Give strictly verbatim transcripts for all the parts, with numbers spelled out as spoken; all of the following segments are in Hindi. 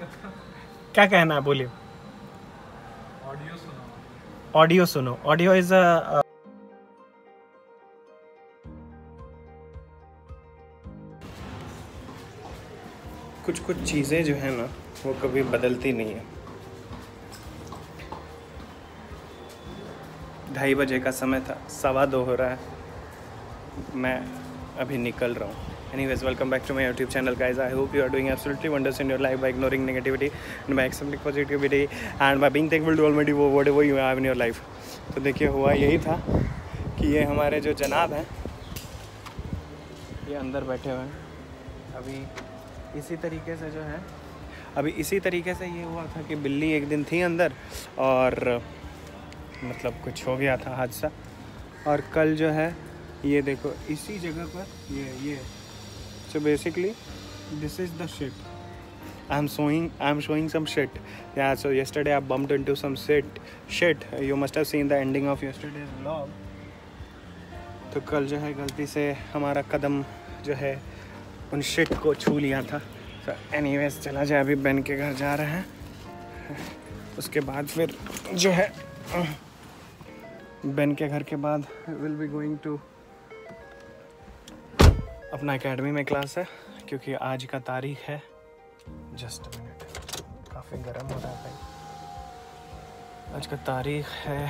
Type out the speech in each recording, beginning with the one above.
क्या कहना है, बोलिए। ऑडियो सुनो, ऑडियो सुनो। ऑडियो इज अ कुछ कुछ चीज़ें जो है ना वो कभी बदलती नहीं है। ढाई बजे का समय था, सवा दो हो रहा है, मैं अभी निकल रहा हूँ। Anyways, welcome back to my YouTube channel, guys. I hope you are doing absolutely wonders in your life by ignoring negativity and by accepting positivity and by being thankful to Almighty for whatever you have in your life. तो देखिए, हुआ यही था कि ये हमारे जो जनाब हैं ये अंदर बैठे हुए हैं। अभी इसी तरीके से जो है अभी इसी तरीके से ये हुआ था कि बिल्ली एक दिन थी अंदर और मतलब कुछ हो गया था हादसा, और कल जो है ये देखो इसी जगह पर ये ये so basically this is the shit. I'm showing I'm showing some shit. Yeah, so yesterday I bumped into some shit shit. You must have seen the ending of yesterday's vlog. तो कल जो है गलती से हमारा कदम जो है उन शिट को छू लिया था। so anyways, चला जाए, अभी बेन के घर जा रहे हैं, उसके बाद फिर जो है बेन के घर के बाद विल बी गोइंग टू अपना एकेडमी में क्लास है, क्योंकि आज का तारीख है, जस्ट मिनट, काफ़ी गर्म हो रहा है भाई। आज का तारीख है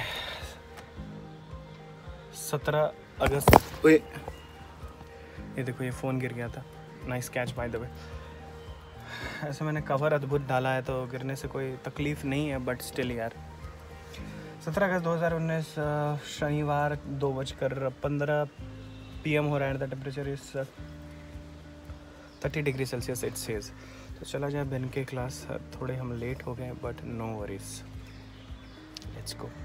सत्रह अगस्त। ओए ये देखो, ये फ़ोन गिर गया था। Nice catch by the way. ऐसे मैंने कवर अद्भुत डाला है तो गिरने से कोई तकलीफ़ नहीं है, बट स्टिल यार। सत्रह अगस्त दो हज़ार उन्नीस शनिवार दो बजकर पंद्रह पी एम हो रहा है। The temperature is thirty degree Celsius it says. तो चला जाए बेन के क्लास। थोड़े हम लेट हो गए, but no worries, let's go.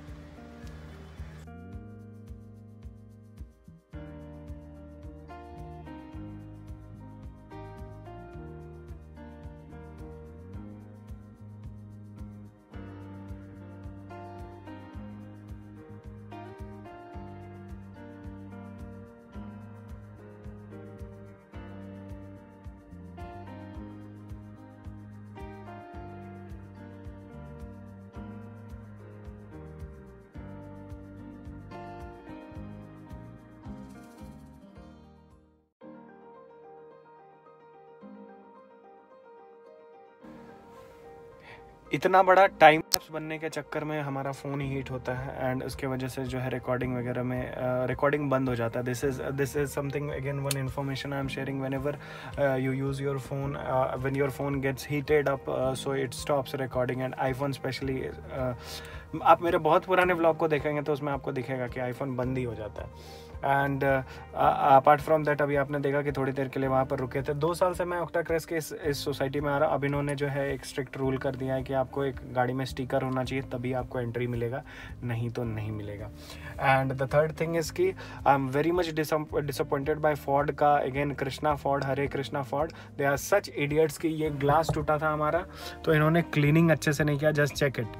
इतना बड़ा टाइम लैप्स बनने के चक्कर में हमारा फ़ोन ही हीट होता है, एंड उसके वजह से जो है रिकॉर्डिंग वगैरह में रिकॉर्डिंग uh, बंद हो जाता है। This is this is something again one information I am sharing whenever you use your phone, when your phone gets heated up so it stops recording. And iPhone specially, आप मेरे बहुत पुराने व्लॉग को देखेंगे तो उसमें आपको दिखेगा कि आईफोन बंद ही हो जाता है। एंड अपार्ट फ्रॉम दैट, अभी आपने देखा कि थोड़ी देर के लिए वहाँ पर रुके थे। दो साल से मैं ओक्टाक्रेस के इस इस सोसाइटी में आ रहा। अब इन्होंने जो है एक स्ट्रिक्ट रूल कर दिया है कि आपको एक गाड़ी में स्टिकर होना चाहिए, तभी आपको एंट्री मिलेगा, नहीं तो नहीं मिलेगा। And the third thing is कि I am very much disappointed by Ford का, again Krishna Ford, Hare Krishna Ford, they are such idiots कि ये ग्लास टूटा था हमारा तो इन्होंने क्लीनिंग अच्छे से नहीं किया। जस्ट चेक इट,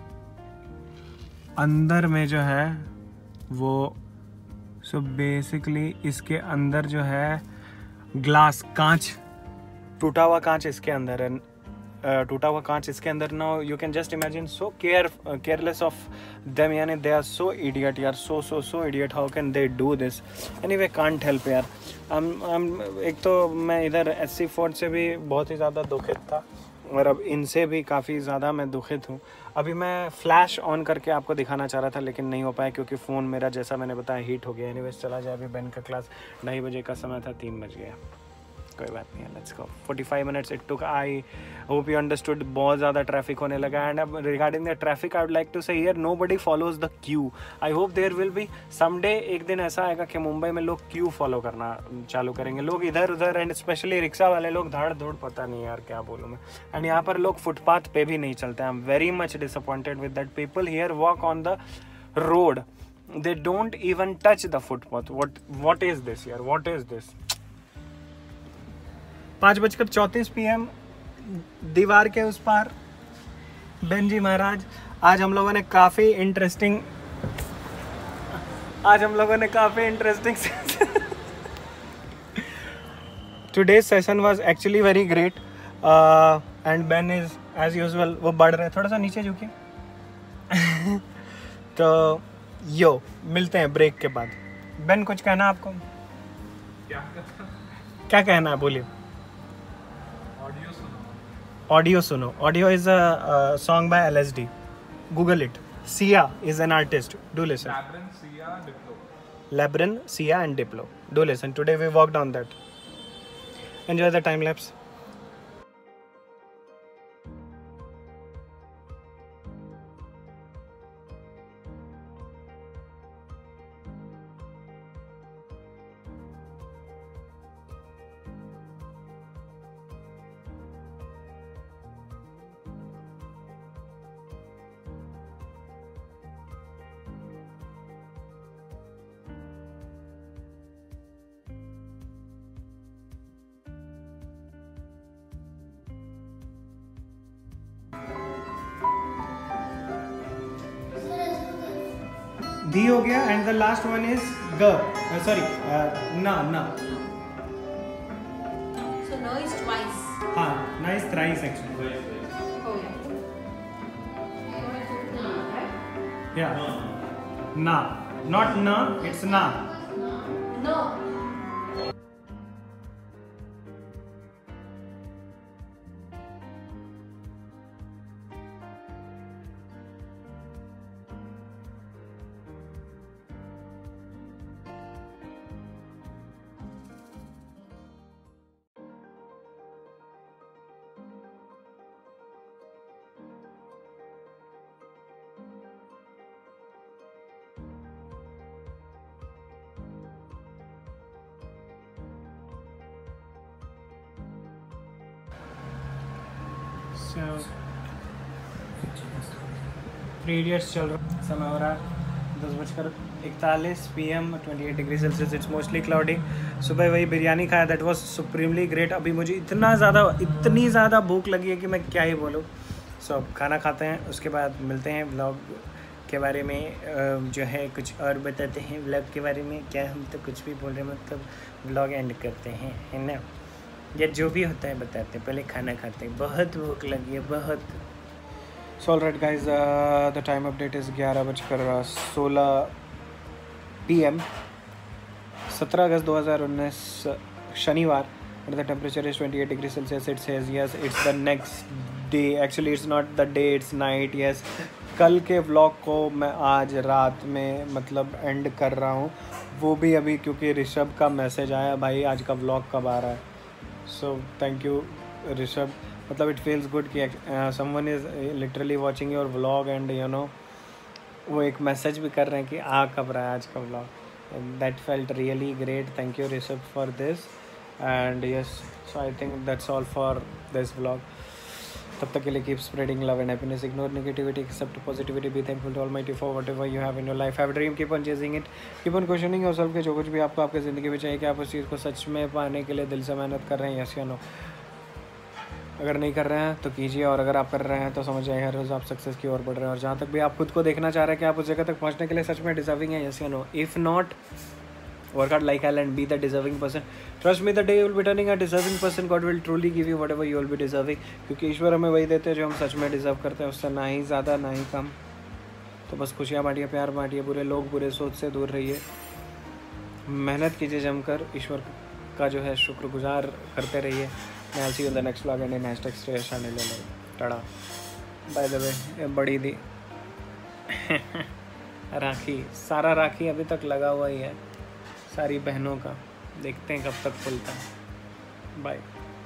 अंदर में जो है वो सो बेसिकली इसके अंदर जो है ग्लास, कांच, टूटा हुआ कांच इसके अंदर है, टूटा हुआ कांच इसके अंदर। Now you can just imagine so care careless of them, यानी दे आर सो इडियट यार, so so so idiot, how can they do this. Anyway, can't help यार। हम हम एक तो मैं इधर एस सी फोर्ड से भी बहुत ही ज़्यादा दुखित था, और अब इनसे भी काफ़ी ज़्यादा मैं दुखित हूँ। अभी मैं फ्लैश ऑन करके आपको दिखाना चाह रहा था, लेकिन नहीं हो पाया क्योंकि फ़ोन मेरा, जैसा मैंने बताया, हीट हो गया। एनीवेज, चला जाए, अभी बेन का क्लास ढाई बजे का समय था, तीन बज गया, कोई बात नहीं है, let's go. Forty five minutes it took. I hope you understood. बहुत ज़्यादा ट्रैफिक होने लगा, एंड अब regarding the traffic I would like to say here, nobody follows the queue. I hope there will be someday, एक दिन ऐसा आएगा कि मुंबई में लोग क्यू फॉलो करना चालू करेंगे। लोग इधर उधर, एंड स्पेशली रिक्शा वाले लोग धाड़ धूड़, पता नहीं यार क्या बोलूँ मैं। एंड यहाँ पर लोग फुटपाथ पे भी नहीं चलते। I am very much disappointed with that. People here walk on the road, they don't even touch the footpath. What what is this यार, व्हाट इज दिस। पाँच बजकर चौंतीस पी एम, दीवार के उस पार बेन जी महाराज। आज हम लोगों ने काफ़ी इंटरेस्टिंग आज हम लोगों ने काफ़ी interesting today's session was actually very great. And Ben is as usual वो बढ़ रहे हैं, थोड़ा सा नीचे झुकिए। तो यो मिलते हैं ब्रेक के बाद। बेन कुछ कहना आपको? क्या कहना? क्या कहना है बोलिए। ऑडियो सुनो। ऑडियो सुनो। Audio is a song by L S D, Google it. Sia is an artist, do listen. Labrinth, Sia, Diplo. Labrin, Sia and Diplo. Do listen. Today we worked on that. Enjoy the time lapse. धी हो गया and the last one is ग, सॉरी ना ना। So no is twice. हाँ, ना is thrice actually. Oh yeah. Right? या ना, नॉट ना, इट्स ना। No. थ्री इडियट्स चल रहा, समय हो रहा है दस बजकर इकतालीस P M, twenty eight degree Celsius, it's mostly cloudy. सुबह वही बिरयानी खाया, दैट वाज सुप्रीमली ग्रेट। अभी मुझे इतना ज़्यादा इतनी ज़्यादा भूख लगी है कि मैं क्या ही बोलूँ। सो so, खाना खाते हैं, उसके बाद मिलते हैं। व्लॉग के बारे में जो है कुछ और बताते हैं। व्लॉग के बारे में क्या, हम तो कुछ भी बोल रहे हैं, मतलब व्लॉग एंड करते हैं, है ना। या जो भी होता है बताते हैं, पहले खाना खाते हैं। बहुत भूख लगी है, बहुत। So all right guys, the time update is ग्यारह बजकर सोलह पी एम, सत्रह अगस्त दो हज़ार उन्नीस, शनिवार। And the temperature is twenty eight degree Celsius. It says yes it's the next day, actually it's not the day, it's night. Yes, कल के व्लॉग को मैं आज रात में मतलब एंड कर रहा हूँ, वो भी अभी क्योंकि ऋषभ का मैसेज आया, भाई आज का व्लॉग कब आ रहा है। सो थैंक यू ऋषभ, मतलब इट फील्स गुड कि someone is literally watching your vlog and you know वो एक मैसेज भी कर रहे हैं कि आ कब रहा है आज का vlog. That felt really great. Thank you Rishabh for this and yes, so I think that's all for this vlog. तब तक के लिए keep spreading love and happiness, ignore negativity, accept positivity, be thankful to almighty for whatever you have in your life, have a dream, keep on chasing it, keep on questioning yourself कि जो कुछ भी आपको आपकी ज़िंदगी में चाहिए कि आप उस चीज़ को सच में पाने के लिए दिल से मेहनत कर रहे हैं, यस या नो। अगर नहीं कर रहे हैं तो कीजिए, और अगर आप कर रहे हैं तो समझ जाइए हर रोज़ आप सक्सेस की ओर बढ़ रहे हैं। और जहाँ तक भी आप खुद को देखना चाह रहे हैं कि आप उस जगह तक पहुँचने के लिए सच में डिजर्विंग है, यस या no. If not, work hard like hell and be the deserving person. Trust me, the day you will be turning a deserving person, God will truly give you whatever you will be deserving. क्योंकि ईश्वर हमें वही देते हैं जो हम सच में डिजर्व करते हैं, उससे ना ही ज़्यादा ना ही कम। तो बस खुशियाँ बांटिए, प्यार बांटिए, बुरे लोग बुरे सोच से दूर रहिए, मेहनत कीजिए जमकर, ईश्वर का जो है शुक्रगुजार करते रहिए। मैं see you in the next vlog and in hashtag stay शाने ले लो टाड़ा। बाय द वे, बड़ी दी राखी, सारा राखी अभी तक लगा हुआ ही है सारी बहनों का, देखते हैं कब तक खुलता है। बाय।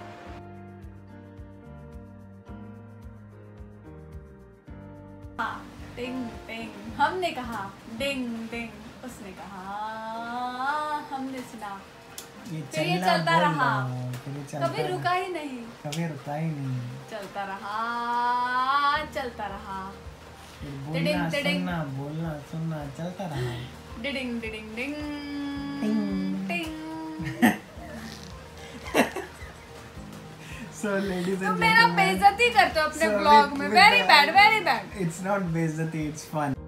डिंग डिंग, हमने कहा डिंग डिंग, उसने कहा, हमने सुना, फिर ये चलता रहा, कभी रुका ही नहीं, कभी रुका ही नहीं, चलता रहा चलता रहा, बोलना सुनना बोलना सुनना चलता रहा, डिडिंग डिडिंग डिंग डिंग। So ladies and तुम मेरा बेइज्जती करते हो अपने ब्लॉग में, very bad very bad. It's not बेइज्जती, it's fun.